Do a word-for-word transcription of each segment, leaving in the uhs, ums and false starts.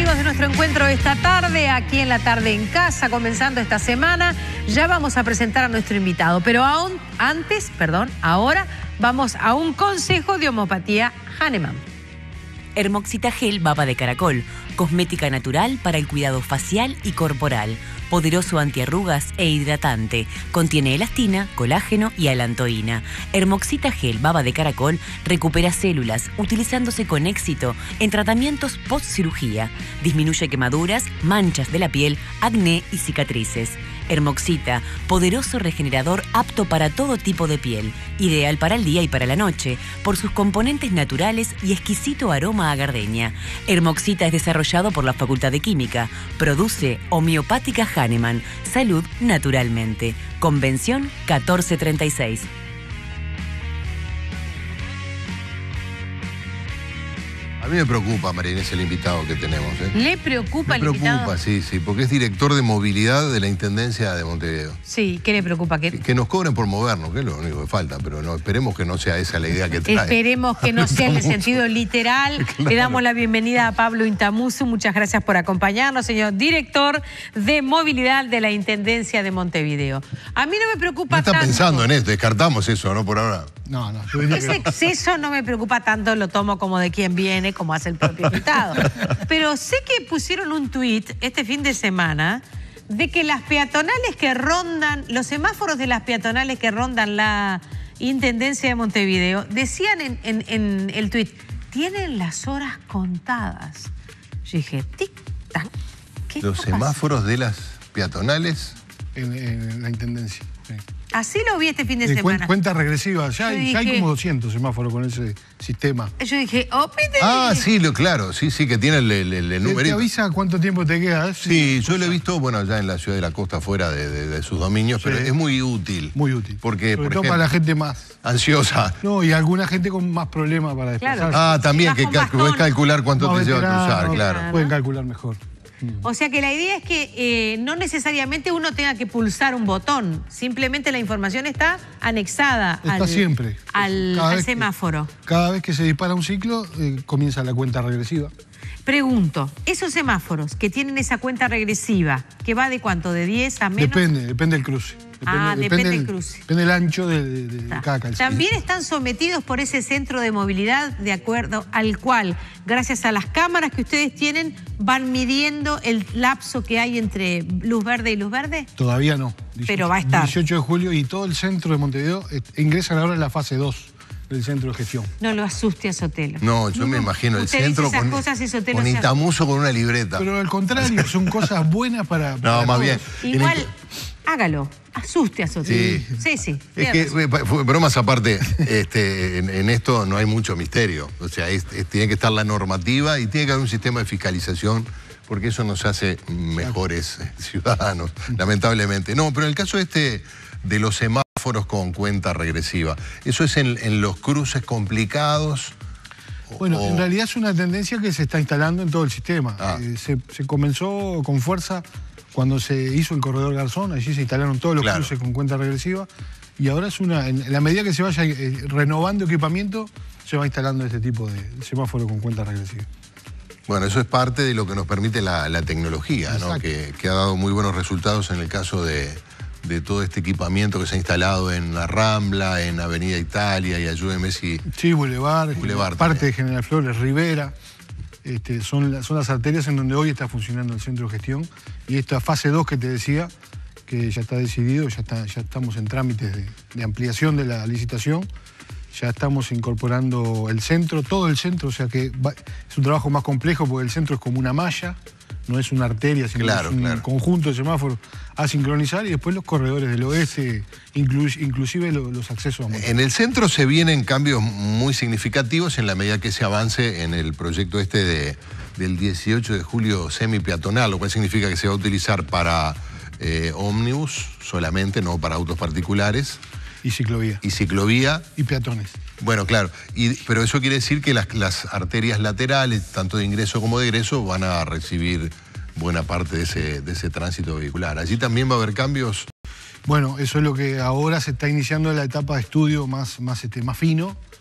amigos de nuestro encuentro esta tarde, aquí en La Tarde en Casa, comenzando esta semana. Ya vamos a presentar a nuestro invitado, pero aún antes, perdón, ahora vamos a un consejo de homeopatía Hahnemann. Hermoxita Gel Baba de Caracol, cosmética natural para el cuidado facial y corporal, poderoso antiarrugas e hidratante, contiene elastina, colágeno y alantoína. Hermoxita Gel Baba de Caracol recupera células utilizándose con éxito en tratamientos post-cirugía, disminuye quemaduras, manchas de la piel, acné y cicatrices. Hermoxita, poderoso regenerador apto para todo tipo de piel, ideal para el día y para la noche, por sus componentes naturales y exquisito aroma a gardenia. Hermoxita es desarrollado por la Facultad de Química, produce Homeopática Hahnemann, salud naturalmente. Convención catorce treinta y seis. A mí me preocupa, María Inés, el invitado que tenemos. ¿eh? ¿Le preocupa me el preocupa, invitado? preocupa, sí, sí, porque es director de movilidad de la Intendencia de Montevideo. Sí, ¿qué le preocupa? Que, que nos cobren por movernos, que es lo único que falta, pero no, esperemos que no sea esa la idea que trae. Esperemos que no sea en el sentido literal. Claro. Le damos la bienvenida a Pablo Intamuso. Muchas gracias por acompañarnos, señor director de movilidad de la Intendencia de Montevideo. A mí no me preocupa no está tanto. pensando en esto, descartamos eso, ¿no? Por ahora. No, no. Ese exceso no me preocupa tanto, lo tomo como de quien viene, como hace el propio invitado. Pero sé que pusieron un tuit este fin de semana de que las peatonales que rondan, los semáforos de las peatonales que rondan la Intendencia de Montevideo, decían en, en, en el tuit, tienen las horas contadas. Yo dije, tic-tac. Los semáforos de las peatonales en, en la Intendencia. Sí. Así lo vi este fin de eh, semana. Cuenta regresiva, ya hay, dije, ya hay como doscientos semáforos con ese sistema. Yo dije, oh, pide. Ah, sí, lo, claro, sí, sí, que tiene el, el, el, el número. ¿Te avisa cuánto tiempo te queda? Sí, sí, yo lo he visto, bueno, ya en la ciudad de la costa, fuera de, de, de sus dominios, sí. Pero es muy útil. Muy útil. Porque, Sobre por todo ejemplo, para la gente más ansiosa. No, y alguna gente con más problemas para desplazarse. Claro. Ah, también, que puedes calcular cuánto más te lleva a cruzar, no, claro. Pueden calcular mejor. O sea que la idea es que eh, no necesariamente uno tenga que pulsar un botón, simplemente la información está anexada está al, siempre. al, al semáforo. Que, cada vez que se dispara un ciclo, eh, comienza la cuenta regresiva. Pregunto, esos semáforos que tienen esa cuenta regresiva, ¿que va de cuánto? ¿De diez a menos? Depende, depende del cruce. Depende, ah, depende, depende del cruce. Depende del ancho de, de, de cada calzada. También están sometidos por ese centro de movilidad, de acuerdo al cual, gracias a las cámaras que ustedes tienen, van midiendo el lapso que hay entre luz verde y luz verde. Todavía no. dieciocho, pero va a estar. dieciocho de julio y todo el centro de Montevideo eh, ingresan ahora en la fase dos del centro de gestión. No lo asuste a Sotelo. No, yo no, me imagino el centro con, con Intamuso con una libreta. Pero al contrario, son cosas buenas para... para no, más todos. bien. Igual, hágalo. Asuste a Sotelo. Sí, sí. sí es que, bromas aparte, este, en, en esto no hay mucho misterio. O sea, es, es, tiene que estar la normativa y tiene que haber un sistema de fiscalización, porque eso nos hace mejores ciudadanos, lamentablemente. No, pero en el caso este de los semáforos con cuenta regresiva, ¿eso es en, en los cruces complicados? Bueno, o... en realidad es una tendencia que se está instalando en todo el sistema. Ah. Eh, se, se comenzó con fuerza cuando se hizo el corredor Garzón, allí se instalaron todos los claro. cruces con cuenta regresiva, y ahora es una, en la medida que se vaya eh, renovando equipamiento, se va instalando este tipo de semáforo con cuenta regresiva. Bueno, eso es parte de lo que nos permite la, la tecnología, ¿no? que, que ha dado muy buenos resultados en el caso de, de todo este equipamiento que se ha instalado en la Rambla, en Avenida Italia, y ayúdeme si... Sí, Boulevard, Boulevard parte también. de General Flores, Rivera. Este, son, son las arterias en donde hoy está funcionando el centro de gestión, y esta fase dos que te decía, que ya está decidido, ya, está, ya estamos en trámites de, de ampliación de la licitación, ya estamos incorporando el centro, todo el centro, o sea que va, es un trabajo más complejo porque el centro es como una malla, no es una arteria, sino claro, es un claro. conjunto de semáforos a sincronizar, y después los corredores del oeste, inclu, inclusive los, los accesos a Montevideo. En el centro se vienen cambios muy significativos en la medida que se avance en el proyecto este de, del dieciocho de julio semi-peatonal, lo cual significa que se va a utilizar para eh, ómnibus solamente, no para autos particulares. Y ciclovía. Y ciclovía. Y peatones. Bueno, claro, y, pero eso quiere decir que las, las arterias laterales, tanto de ingreso como de egreso, van a recibir buena parte de ese, de ese tránsito vehicular. ¿Allí también va a haber cambios? Bueno, eso es lo que ahora se está iniciando en la etapa de estudio más, más, este, más fino,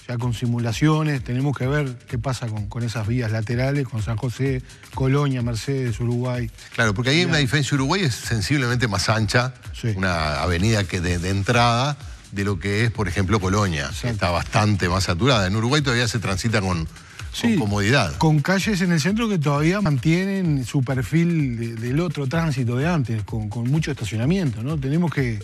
ya con simulaciones, tenemos que ver qué pasa con, con esas vías laterales, con San José, Colonia, Mercedes, Uruguay. Claro, porque ahí hay una diferencia. Uruguay es sensiblemente más ancha, sí. Una avenida que de, de entrada de lo que es, por ejemplo, Colonia, que está bastante más saturada. En Uruguay todavía se transita con, sí, con comodidad. Con calles en el centro que todavía mantienen su perfil de, del otro tránsito de antes, con, con mucho estacionamiento, ¿no? Tenemos que...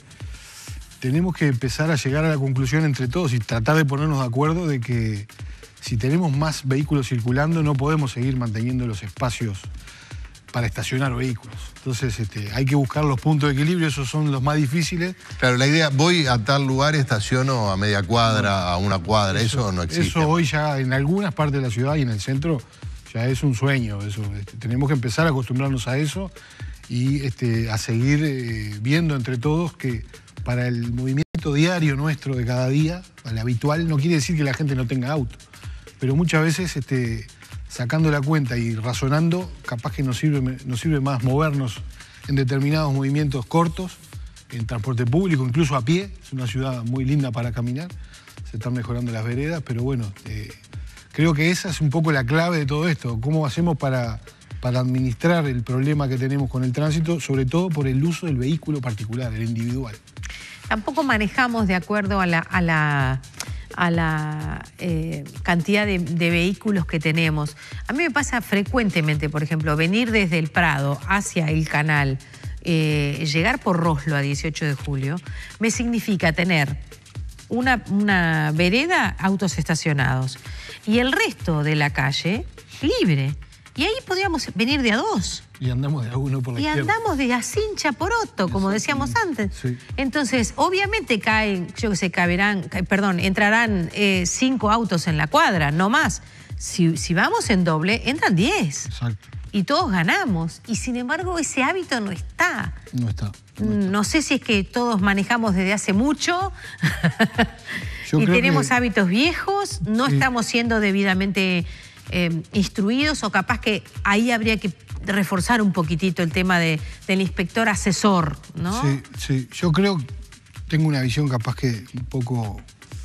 Tenemos que empezar a llegar a la conclusión entre todos y tratar de ponernos de acuerdo de que si tenemos más vehículos circulando no podemos seguir manteniendo los espacios para estacionar vehículos. Entonces este, hay que buscar los puntos de equilibrio, esos son los más difíciles. Claro, la idea, voy a tal lugar, estaciono a media cuadra, no, a una cuadra, eso, eso no existe. Eso hoy ya en algunas partes de la ciudad y en el centro ya es un sueño. Eso, este, tenemos que empezar a acostumbrarnos a eso y este, a seguir eh, viendo entre todos que para el movimiento diario nuestro de cada día, al habitual, no quiere decir que la gente no tenga auto, pero muchas veces este, sacando la cuenta y razonando, capaz que nos sirve, nos sirve más movernos en determinados movimientos cortos, en transporte público, incluso a pie. Es una ciudad muy linda para caminar, se están mejorando las veredas, pero bueno, eh, creo que esa es un poco la clave de todo esto, cómo hacemos para... para administrar el problema que tenemos con el tránsito, sobre todo por el uso del vehículo particular, el individual. Tampoco manejamos de acuerdo a la, a la, a la eh, cantidad de, de vehículos que tenemos. A mí me pasa frecuentemente, por ejemplo, venir desde el Prado hacia el Canal, eh, llegar por Roslo a dieciocho de julio, me significa tener una, una vereda, autos estacionados, y el resto de la calle libre. Y ahí podríamos venir de a dos. Y andamos de a uno por la y izquierda. Y andamos de a cincha por otro, como decíamos antes. Sí. Entonces, obviamente caen, yo que sé, caberán, perdón, entrarán eh, cinco autos en la cuadra, no más. Si, si vamos en doble, entran diez. Exacto. Y todos ganamos. Y sin embargo, ese hábito no está. No está. No, está. No sé si es que todos manejamos desde hace mucho y tenemos que... hábitos viejos, no sí. estamos siendo debidamente... Eh, instruidos, o capaz que ahí habría que reforzar un poquitito el tema de, del inspector asesor, ¿no? Sí, sí. Yo creo, tengo una visión capaz que un poco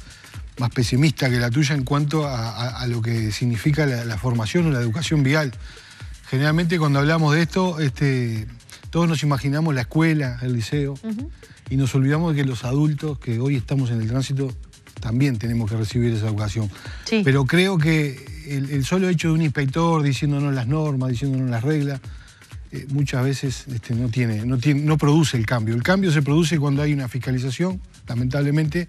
más pesimista que la tuya en cuanto a, a, a lo que significa la, la formación o la educación vial. Generalmente cuando hablamos de esto, este, todos nos imaginamos la escuela, el liceo, uh-huh. y nos olvidamos de que los adultos que hoy estamos en el tránsito también tenemos que recibir esa educación. Sí. Pero creo que el, el solo hecho de un inspector diciéndonos las normas, diciéndonos las reglas, eh, muchas veces este, no, tiene, no, tiene, no produce el cambio. El cambio se produce cuando hay una fiscalización, lamentablemente,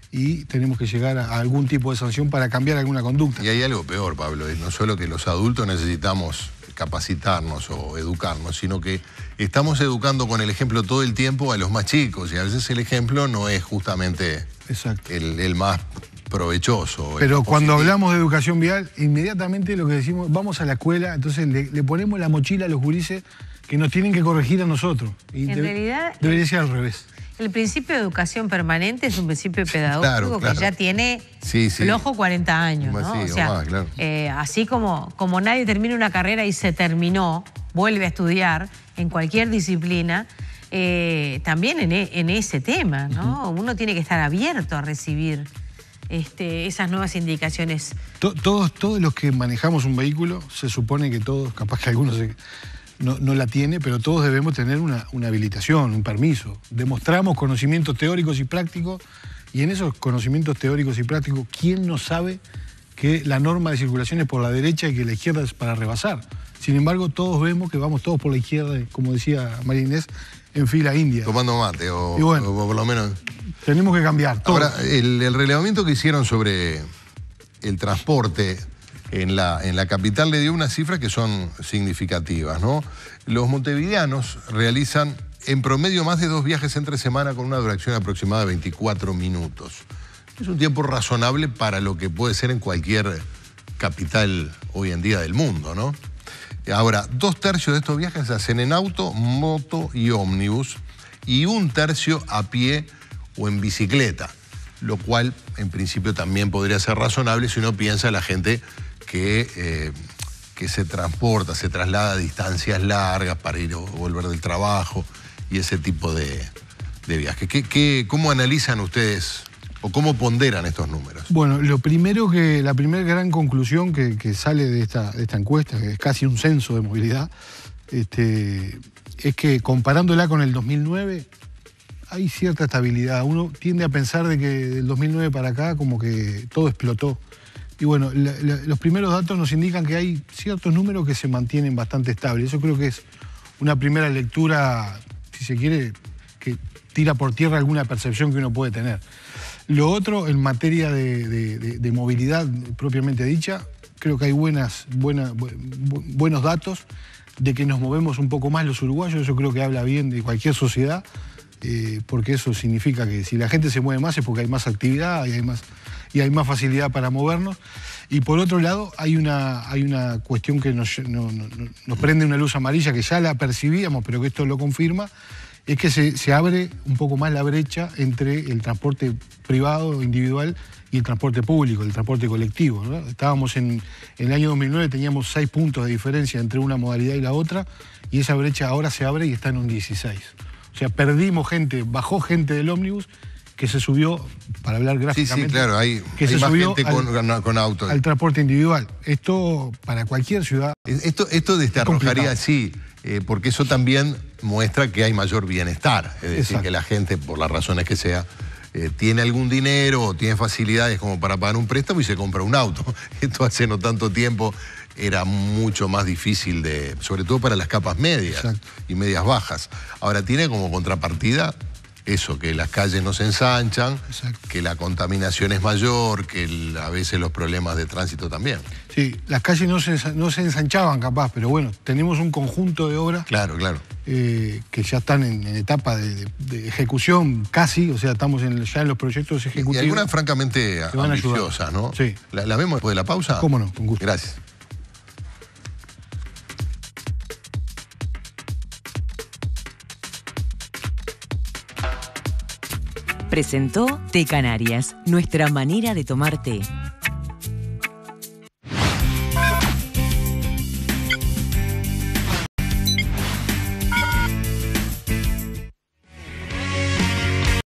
y tenemos que llegar a, a algún tipo de sanción para cambiar alguna conducta. Y hay algo peor, Pablo, no solo que los adultos necesitamos capacitarnos o educarnos, sino que estamos educando con el ejemplo todo el tiempo a los más chicos, y a veces el ejemplo no es justamente el, el más provechoso. Pero cuando hablamos de educación vial, inmediatamente lo que decimos, vamos a la escuela, entonces le, le ponemos la mochila a los gurises que nos tienen que corregir a nosotros. Y en de, realidad... Debería ser al revés. El principio de educación permanente es un principio pedagógico claro, claro. que ya tiene sí, sí. flojo cuarenta años, ¿no? Sí, o sea, más, claro. eh, así como, como nadie termina una carrera y se terminó, vuelve a estudiar en cualquier disciplina, eh, también en, en ese tema, ¿no? Uh-huh. Uno tiene que estar abierto a recibir este, esas nuevas indicaciones. Todos, todos los que manejamos un vehículo, se supone que todos, capaz que algunos se... No, no la tiene, pero todos debemos tener una, una habilitación, un permiso. Demostramos conocimientos teóricos y prácticos, y en esos conocimientos teóricos y prácticos, ¿quién no sabe que la norma de circulación es por la derecha y que la izquierda es para rebasar? Sin embargo, todos vemos que vamos todos por la izquierda, como decía María Inés, en fila india. Tomando mate, o, y bueno, o por lo menos... Tenemos que cambiar. Todos. Ahora, el, el relevamiento que hicieron sobre el transporte... En la, en la capital le dio unas cifras que son significativas, ¿no? Los montevideanos realizan en promedio más de dos viajes entre semana con una duración aproximada de veinticuatro minutos. Es un tiempo razonable para lo que puede ser en cualquier capital hoy en día del mundo, ¿no? Ahora, dos tercios de estos viajes se hacen en auto, moto y ómnibus, y un tercio a pie o en bicicleta, lo cual en principio también podría ser razonable si uno piensa en la gente que, eh, que se transporta, se traslada a distancias largas para ir o volver del trabajo y ese tipo de, de viajes. ¿Qué, qué, ¿Cómo analizan ustedes ¿O cómo ponderan estos números? Bueno, lo primero que, la primera gran conclusión que, que sale de esta, de esta encuesta, que es casi un censo de movilidad, este, es que comparándola con el dos mil nueve, hay cierta estabilidad. Uno tiende a pensar de que del dos mil nueve para acá como que todo explotó. Y bueno, la, la, los primeros datos nos indican que hay ciertos números que se mantienen bastante estables. Eso creo que es una primera lectura, si se quiere, que tira por tierra alguna percepción que uno puede tener. Lo otro, en materia de, de, de, de movilidad propiamente dicha, creo que hay buenas, buenas, bu, buenos datos de que nos movemos un poco más los uruguayos. Eso creo que habla bien de cualquier sociedad, eh, porque eso significa que si la gente se mueve más es porque hay más actividad y hay más, y hay más facilidad para movernos. Y por otro lado, hay una, hay una cuestión que nos, no, no, nos prende una luz amarilla, que ya la percibíamos, pero que esto lo confirma, es que se, se abre un poco más la brecha entre el transporte privado, individual, y el transporte público, el transporte colectivo, ¿no? Estábamos en, en el año dos mil nueve, teníamos seis puntos de diferencia entre una modalidad y la otra, y esa brecha ahora se abre y está en un dieciséis. O sea, perdimos gente, bajó gente del ómnibus que se subió, para hablar gráficamente, sí, sí, claro, hay, que hay se más subió gente al, con, con auto. al transporte individual. Esto, para cualquier ciudad... Esto, esto de este arrojaría, sí, eh, porque eso también muestra que hay mayor bienestar. Es decir, exacto, que la gente, por las razones que sea, eh, tiene algún dinero o tiene facilidades como para pagar un préstamo y se compra un auto. Esto hace no tanto tiempo era mucho más difícil, de, sobre todo para las capas medias, exacto, y medias bajas. Ahora tiene como contrapartida eso, que las calles no se ensanchan, exacto, que la contaminación es mayor, que el, a veces los problemas de tránsito también. Sí, las calles no se, no se ensanchaban capaz, pero bueno, tenemos un conjunto de obras, claro, claro, eh, que ya están en, en etapa de, de, de ejecución casi, o sea, estamos en, ya en los proyectos ejecutivos. Y algunas francamente ambiciosas, ¿no? Sí. ¿La, ¿La vemos después de la pausa? Cómo no, con gusto. Gracias. Presentó Té Canarias, nuestra manera de tomar té.